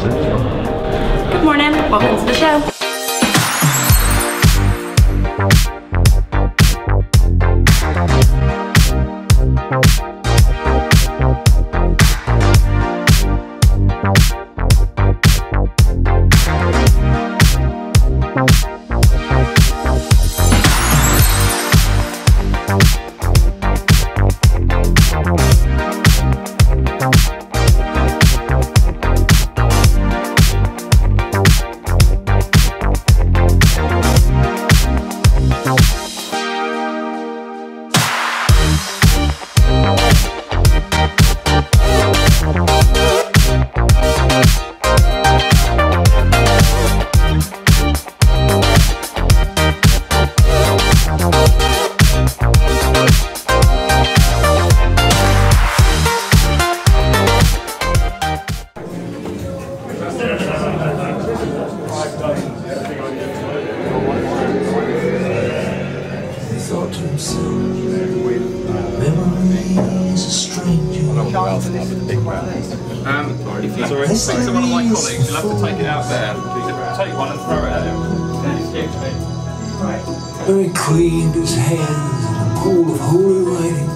Good morning, welcome to the show. If you speak to one of my colleagues, you'll have to take it out there. Take one and throw it at him. When he cleaned his hands in a pool of holy writing,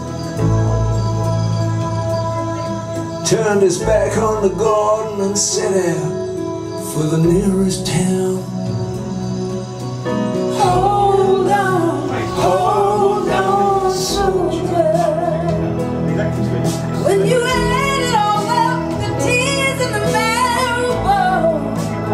turned his back on the garden and set out for the nearest town. Hold on, soldier. When you add it all up, the tears and the marrow bone,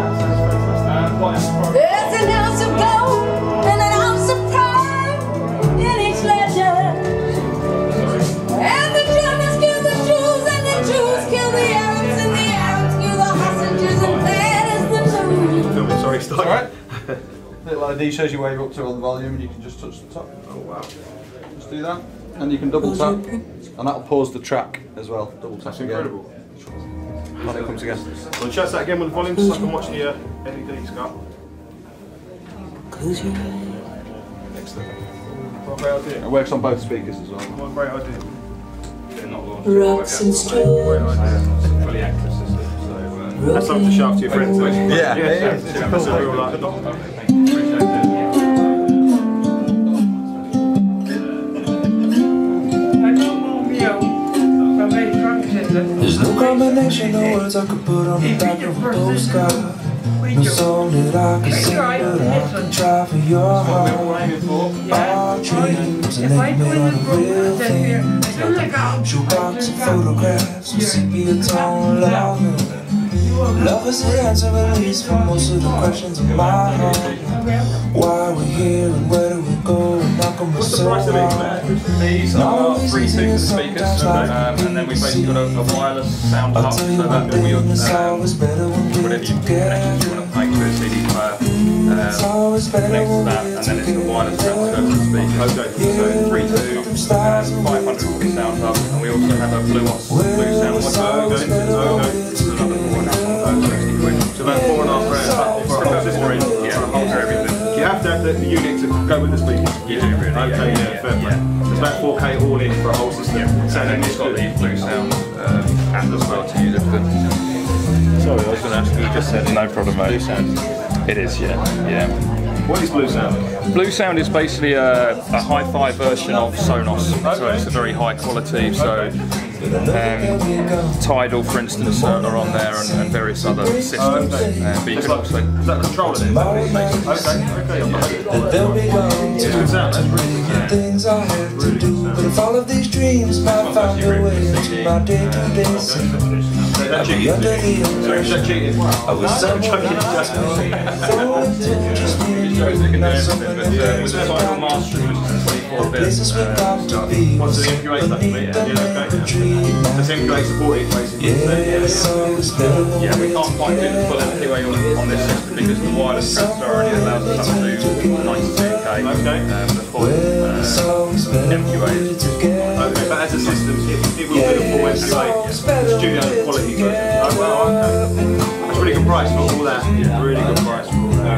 there's an ounce of gold and an ounce of pride in each ledger. And the Germans kill the Jews, and the Jews kill the Arabs, and the Arabs kill the hostages, and that is the news. Sorry, start. Alright. Little ID shows you where you're up to on the volume, and you can just touch the top. Oh wow. Just do that, and you can double tap, and that'll pause the track as well. Double tap. That's again. incredible. When it comes again. Well, show us that again with the volume so I can watch the LED scar. Close your eyes. Excellent. What a great idea. It works on both speakers as well. What a great idea. They're not launched. Rocks and stones. Fully active system. So that's something to shout to your friends. Yeah, it is. It's a real life. There's no combination of words I could put on the back of a postcard. No song that I can sing, but I can try for your heart. Our dreams are made on the real thing. Like a shoebox of photographs with sepia tone loving. Love is the answer, at least for most of the questions in my heart. Why we're here and where do we go? And how come we're so hard? These are 3 speakers, and then we've basically got a wireless sound hub, so that all your whatever you connections you want to make to a CD player connects to that, and then it's the wireless transfer to the speaker. Okay, so 3.2 500 watt sound hub, and we also have a blue sound hub. Okay. So about 4.5 grand for a whole system, yeah, for everything. You have to have the unit to go with the speakers. You do, really. Okay, yeah, fair play. It's about 4K all in for a whole system. Yeah. So then it's got the blue sound app as well to use. Sorry, I was going to ask you, you just said no problem, mate. Blue sound. It is, yeah. What is Blue Sound? Blue Sound is basically a hi-fi version of Sonos, so it's a very high quality. So Tidal, for instance, are on there, and various other systems. But you can also is that controller then? Okay. It's good sound. That's really good. Things I have to do, but if all of these dreams might find their way into my day-to-day scene, I'll be under the impression I was someone else. With the final master, which is 24-bit, what's the MQA stuff? Yeah, okay. So MQA supported basically. Yeah, we can't quite do the full MQA on this system because the wireless transfer only allows us up to 92K. Okay. The full MQA. Okay, but as a system, it will do the full MQA. Studio quality version. Oh, well, okay. That's a really good price for all that. Really good price for all that.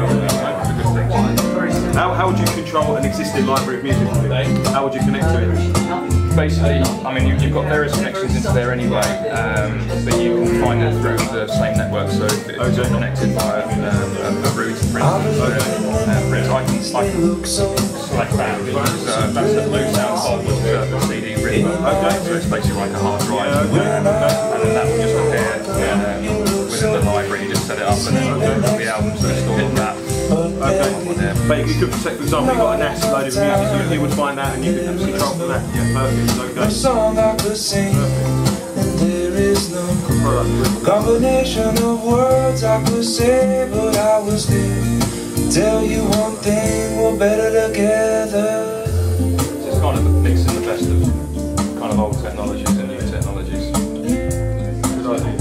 How would you control an existing library of music? How would you connect to it? basically, I mean, you've got various connections into there anyway, but you can find it through the same network. So if it's connected by a route, for instance, I can select that. That's the blue sound hole with the CD written. So it's basically like a hard drive, and then that will just appear within the library. You just set it up, and then the albums are stored in that. But you could, for example, you've got a NAS load of music, you would find that and you could have control from that. Yeah, perfect. Okay. A song I could sing, and there is no combination of words I could say, but I was there. Tell you one thing, we're better together. It's kind of mixing the best of kind of old technologies and new technologies. Good idea.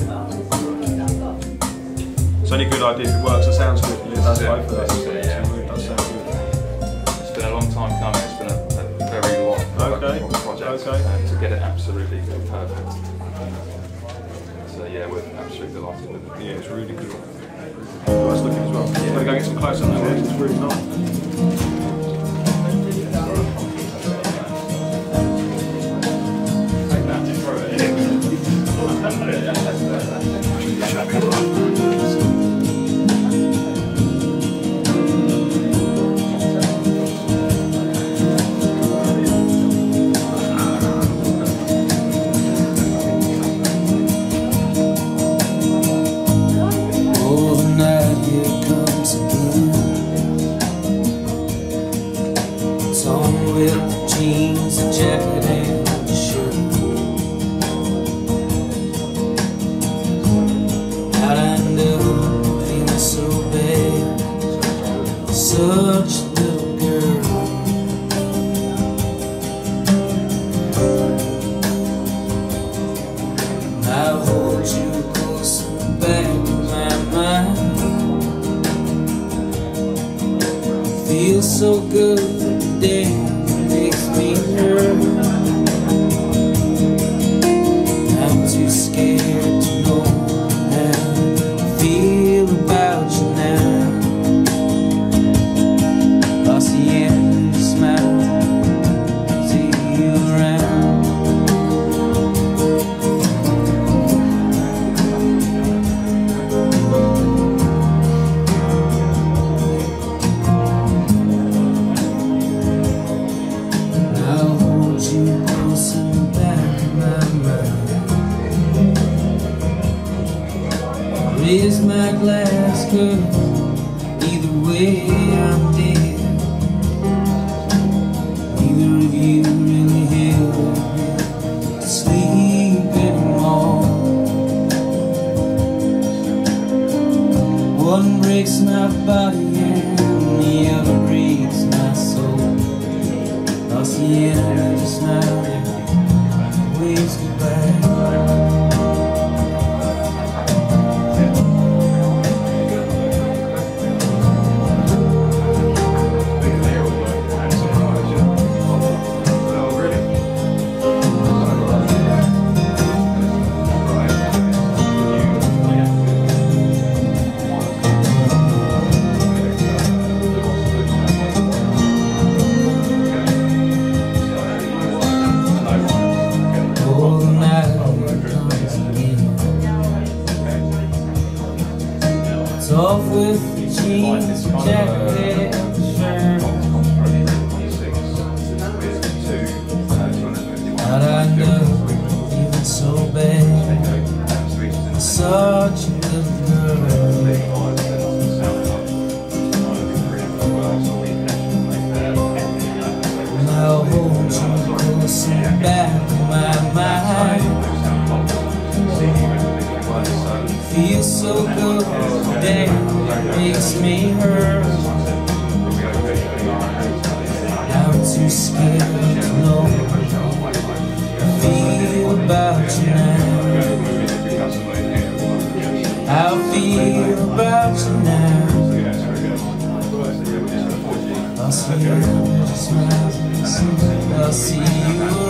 It's only a good idea if it works. It sounds good. It does both of us. It's been a long time coming. It's been a very long project to get it absolutely perfect. So yeah, we're absolutely delighted with it. Yeah, it's really good. Nice looking as well. Yeah. Better go get some close up now. It's really nice. Jeans, a jacket and a shirt. How'd I end up feeling so bad? Such a little girl. I'll hold you close in the back of my mind. Feels so good today. Makes me hurt. I'm too scared to know how I feel about you now. Lost the end, smile, see you around. Raise my glass, 'cause either way I'm dead. Neither of you really help me to sleep anymore. One breaks my body and the other breaks my soul. Lost the end, just smile and waves goodbye. Off with the jeans, jacket, and shirt. How'd I know even so bad? Such a little girl. I'll hold you close in the back of my mind. Feels so good, damn, it makes me hurt. I'm too scared to know how I feel about you now. How I feel about you now. I'll see you, just smile, I'll see you